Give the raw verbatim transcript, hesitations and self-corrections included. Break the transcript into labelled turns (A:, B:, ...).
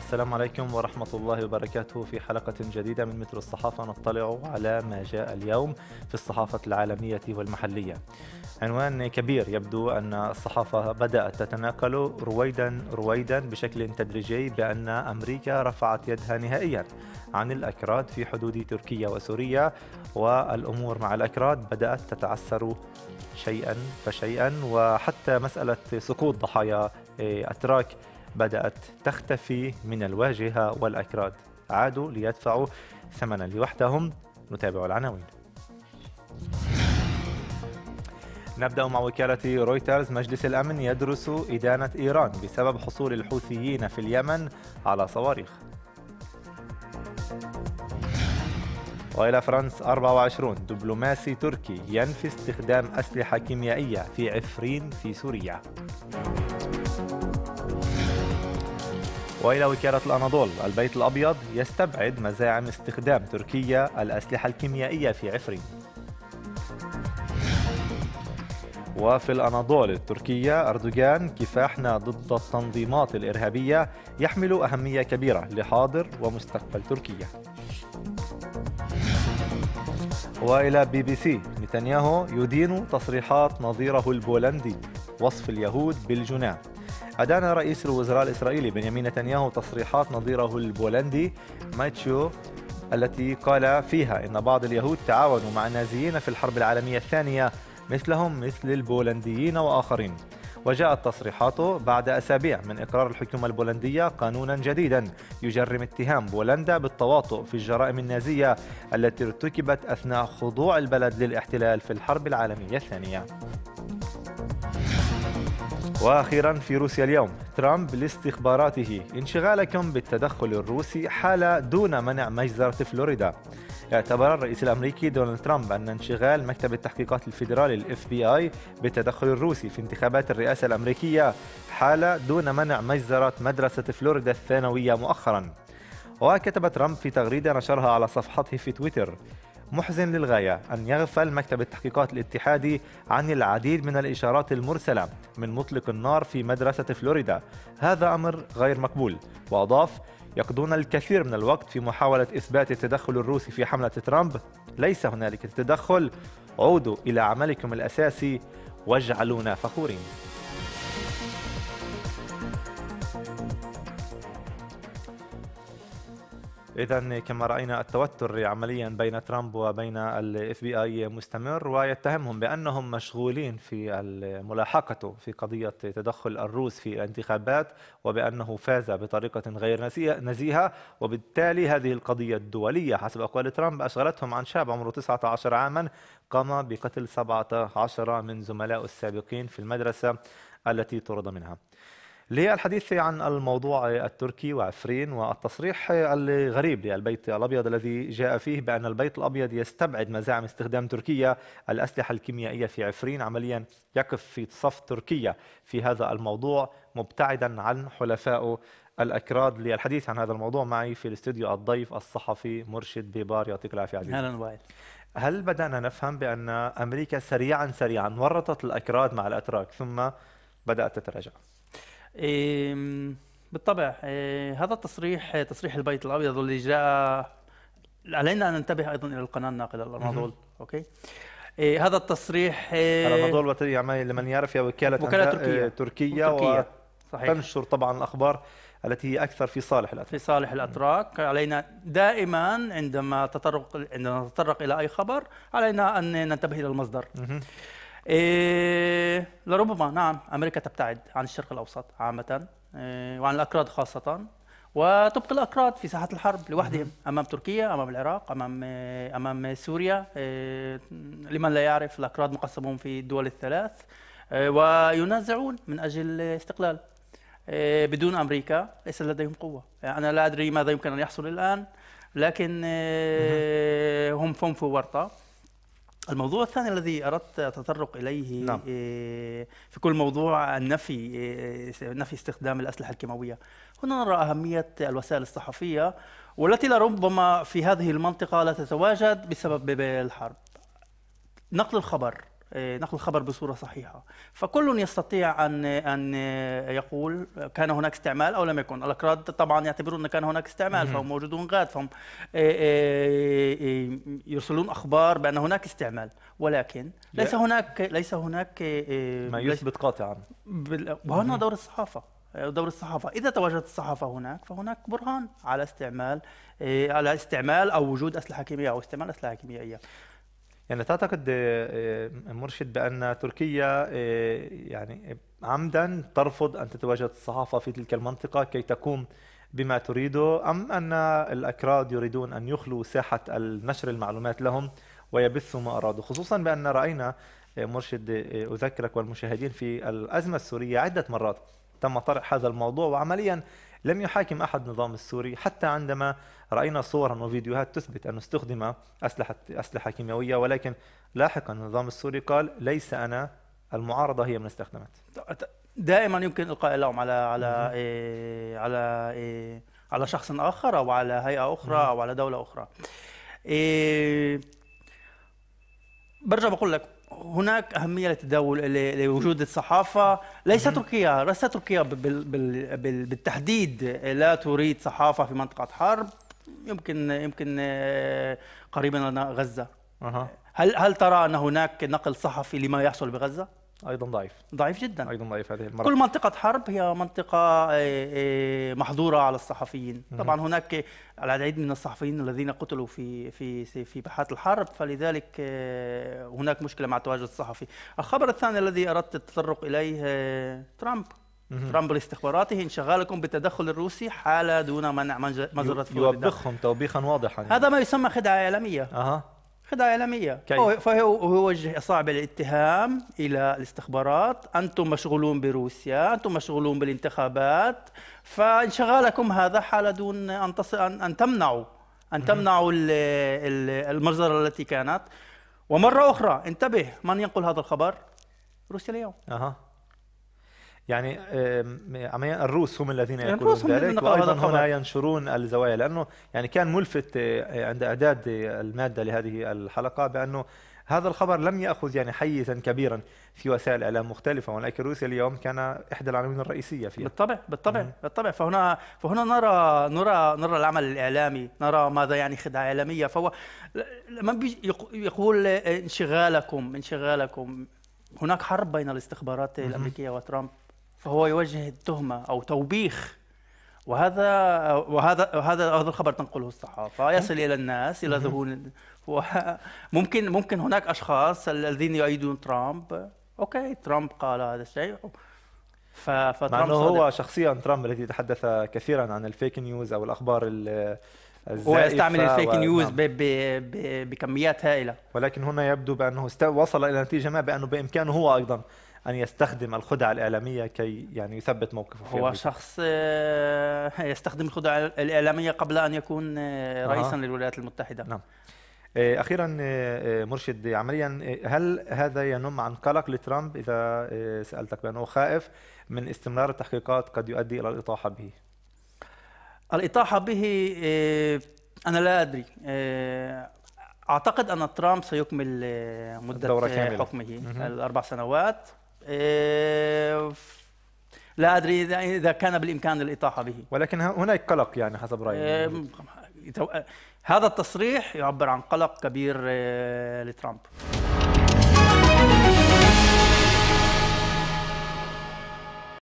A: السلام عليكم ورحمة الله وبركاته. في حلقة جديدة من متر الصحافة نطلع على ما جاء اليوم في الصحافة العالمية والمحلية. عنوان كبير، يبدو أن الصحافة بدأت تتناقل رويدا رويدا بشكل تدريجي بأن أمريكا رفعت يدها نهائيا عن الأكراد في حدود تركيا وسوريا، والأمور مع الأكراد بدأت تتعسر شيئا فشيئا، وحتى مسألة سقوط ضحايا أتراك بدأت تختفي من الواجهة، والأكراد عادوا ليدفعوا ثمنا لوحدهم. نتابع العناوين. نبدأ مع وكالة رويترز. مجلس الأمن يدرس إدانة إيران بسبب حصول الحوثيين في اليمن على صواريخ. وإلى فرنسا أربعة وعشرين، دبلوماسي تركي ينفي استخدام أسلحة كيميائية في عفرين في سوريا. وإلى وكالة الأناضول، البيت الأبيض يستبعد مزاعم استخدام تركيا الأسلحة الكيميائية في عفرين. وفي الأناضول التركية، أردوغان: كفاحنا ضد التنظيمات الإرهابية يحمل أهمية كبيرة لحاضر ومستقبل تركيا. وإلى بي بي سي، نتنياهو يدين تصريحات نظيره البولندي وصف اليهود بالجنان. أدان رئيس الوزراء الإسرائيلي بنيامين نتنياهو تصريحات نظيره البولندي ماتشو التي قال فيها إن بعض اليهود تعاونوا مع النازيين في الحرب العالمية الثانية مثلهم مثل البولنديين وآخرين. وجاءت تصريحاته بعد أسابيع من إقرار الحكومة البولندية قانونا جديدا يجرم اتهام بولندا بالتواطؤ في الجرائم النازية التي ارتكبت أثناء خضوع البلد للاحتلال في الحرب العالمية الثانية. وأخيرا في روسيا اليوم، ترامب لاستخباراته: انشغالكم بالتدخل الروسي حال دون منع مجزرة فلوريدا. اعتبر الرئيس الأمريكي دونالد ترامب أن انشغال مكتب التحقيقات الفيدرالي الإف بي آي بالتدخل الروسي في انتخابات الرئاسة الأمريكية حال دون منع مجزرة مدرسة فلوريدا الثانوية مؤخرا. وكتب ترامب في تغريدة نشرها على صفحته في تويتر: محزن للغاية أن يغفل مكتب التحقيقات الاتحادي عن العديد من الإشارات المرسلة من مطلق النار في مدرسة فلوريدا، هذا أمر غير مقبول. وأضاف: يقضون الكثير من الوقت في محاولة إثبات التدخل الروسي في حملة ترامب، ليس هنالك تدخل، عودوا إلى عملكم الأساسي واجعلونا فخورين. إذن كما رأينا التوتر عمليا بين ترامب وبين الاف بي اي مستمر، ويتهمهم بأنهم مشغولين في ملاحقته في قضية تدخل الروس في الانتخابات، وبأنه فاز بطريقة غير نزيهة، وبالتالي هذه القضية الدولية حسب أقوال ترامب أشغلتهم عن شاب عمره تسعة عشر عاما قام بقتل سبعة عشر من زملائه السابقين في المدرسة التي طرد منها. للحديث عن الموضوع التركي وعفرين والتصريح الغريب للبيت الأبيض الذي جاء فيه بأن البيت الأبيض يستبعد مزاعم استخدام تركيا الأسلحة الكيميائية في عفرين، عمليا يقف في صف تركيا في هذا الموضوع مبتعدا عن حلفائه الأكراد. للحديث عن هذا الموضوع معي في الاستوديو الضيف الصحفي مرشد بيبار. يعطيك العافية عزيزي.
B: أهلا وسهلا.
A: هل بدأنا نفهم بأن أمريكا سريعا سريعا ورطت الأكراد مع الأتراك ثم بدأت تتراجع؟
B: إيه بالطبع. إيه هذا التصريح تصريح البيت الأبيض اللي جاء، علينا أن ننتبه أيضا إلى القناة الناقلة الأناضول. أوكي. إيه هذا التصريح إيه
A: الأناضول وتري لمن يعرف هي وكالة,
B: وكالة تركية
A: تركية,
B: تركية.
A: وتنشر طبعا الأخبار التي هي أكثر في صالح الأتراك.
B: في صالح الأتراك. علينا دائما عندما تطرق عندما نتطرق إلى أي خبر علينا أن ننتبه إلى المصدر. إيه لربما نعم أمريكا تبتعد عن الشرق الأوسط عامة، إيه وعن الأكراد خاصة، وتبقي الأكراد في ساحة الحرب لوحدهم أمام تركيا، أمام العراق، أمام أمام سوريا. إيه لمن لا يعرف، الأكراد مقسمون في الدول الثلاث، إيه وينازعون من أجل الاستقلال. إيه بدون أمريكا ليس لديهم قوة. يعني أنا لا أدري ماذا يمكن أن يحصل الآن، لكن إيه هم فم في ورطة. الموضوع الثاني الذي أردت أتطرق إليه نعم. في كل موضوع النفي نفي استخدام الأسلحة الكيماوية. هنا نرى أهمية الوسائل الصحفية، والتي لربما في هذه المنطقة لا تتواجد بسبب الحرب. نقل الخبر نقل الخبر بصورة صحيحة. فكل يستطيع أن أن يقول كان هناك استعمال أو لم يكن. الأكراد طبعا يعتبرون أن كان هناك استعمال، فهم موجودون غاد، فهم يرسلون أخبار بأن هناك استعمال، ولكن ليس هناك ليس هناك
A: ما يثبت قاطعا.
B: وهنا دور الصحافة دور الصحافة إذا تواجدت الصحافة هناك فهناك برهان على استعمال على استعمال أو وجود أسلحة كيميائية أو استعمال أسلحة كيميائية.
A: يعني تعتقد مرشد بأن تركيا يعني عمدا ترفض أن تتواجد الصحافة في تلك المنطقة كي تقوم بما تريده، أم أن الأكراد يريدون أن يخلوا ساحة النشر المعلومات لهم ويبثوا ما أرادوا، خصوصا بأن رأينا مرشد أذكرك والمشاهدين في الأزمة السورية عدة مرات تم طرح هذا الموضوع وعمليا لم يحاكم أحد النظام السوري، حتى عندما رأينا صورا وفيديوهات تثبت أنه استخدم أسلحة أسلحة كيميائية، ولكن لاحقا النظام السوري قال ليس أنا، المعارضة هي من استخدمت.
B: دائما يمكن إلقاء اللوم على على إيه على إيه على شخص آخر أو على هيئة أخرى أو على دولة أخرى. إيه برجع بقول لك هناك أهمية لتداول لوجود الصحافة. ليس تركيا ليس تركيا بالتحديد لا تريد صحافة في منطقة حرب، يمكن يمكن قريبا لنا غزة. هل هل ترى أن هناك نقل صحفي لما يحصل بغزة؟
A: أيضا ضعيف
B: ضعيف جدا
A: أيضا ضعيف هذه المرة.
B: كل منطقة حرب هي منطقة محظورة على الصحفيين. طبعا هناك العديد من الصحفيين الذين قتلوا في في في باحات الحرب، فلذلك هناك مشكلة مع التواجد الصحفي. الخبر الثاني الذي أردت التطرق إليه ترامب ترامب لاستخباراته انشغالكم بالتدخل الروسي حال دون منع مجرة فلوريدا.
A: يوبخهم توبيخا واضحا.
B: هذا ما يسمى خدعة إعلامية.
A: أها
B: خدعة إعلامية. فهو وجه صعب الاتهام إلى الاستخبارات، أنتم مشغولون بروسيا، أنتم مشغولون بالانتخابات، فانشغالكم هذا حال دون أن أن تمنعوا أن تمنعوا المجزرة التي كانت. ومرة أخرى انتبه، من ينقل هذا الخبر؟ روسيا اليوم.
A: أها يعني عمياء الروس هم الذين
B: يقولون
A: ذلك، وأيضا هنا ينشرون الزوايا، لأنه يعني كان ملفت عند إعداد المادة لهذه الحلقة بأنه هذا الخبر لم يأخذ يعني حيزا كبيرا في وسائل الإعلام مختلفة، ولكن روسيا اليوم كان إحدى العناوين الرئيسية فيها.
B: بالطبع بالطبع بالطبع فهنا فهنا نرى نرى نرى العمل الإعلامي، نرى ماذا يعني خدعة إعلامية. فهو لما يقول انشغالكم انشغالكم هناك حرب بين الاستخبارات الأمريكية وترامب، فهو يوجه التهمة أو توبيخ، وهذا وهذا وهذا هذا الخبر تنقله الصحافة يصل إلى الناس إلى ذهول. ممكن ممكن هناك أشخاص الذين يؤيدون ترامب، أوكي ترامب قال هذا الشيء،
A: فترامب هو شخصيا ترامب الذي تحدث كثيرا عن الفيك نيوز أو الأخبار الزائفة،
B: ويستعمل الفيك نيوز بكميات هائلة،
A: ولكن هنا يبدو بأنه وصل إلى نتيجة ما بأنه بإمكانه هو أيضا أن يستخدم الخدعة الإعلامية كي يعني يثبت موقفه.
B: هو أمريكا. شخص يستخدم الخدعة الإعلامية قبل أن يكون رئيسا آه. للولايات المتحدة.
A: نعم. أخيرا مرشد، عمليا هل هذا ينم عن قلق لترامب إذا سألتك بأنه خائف من استمرار التحقيقات قد يؤدي إلى الإطاحة به؟
B: الإطاحة به أنا لا أدري. أعتقد أن ترامب سيكمل مدة حكمه الأربع سنوات. لا أدري إذا كان بالإمكان الإطاحة به،
A: ولكن هناك قلق يعني حسب رأيي.
B: هذا التصريح يعبر عن قلق كبير لترامب.